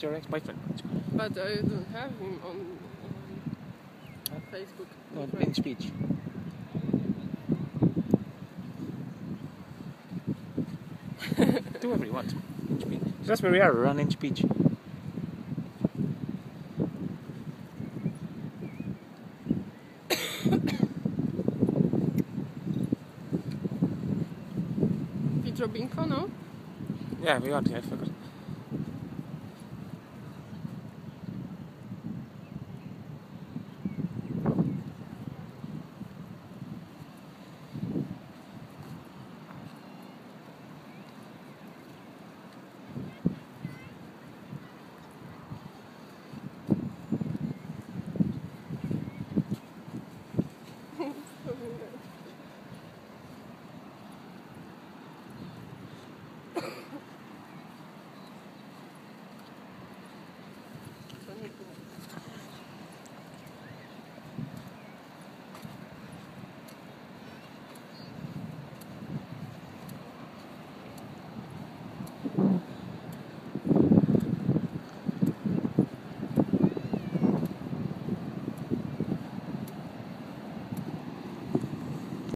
your ex-boyfriend. But I don't have him on Facebook. No, in speech. Do whatever you want. In speech. That's where we are, we're on in speech. Pietro Binko, no? Yeah, we are. I forgot.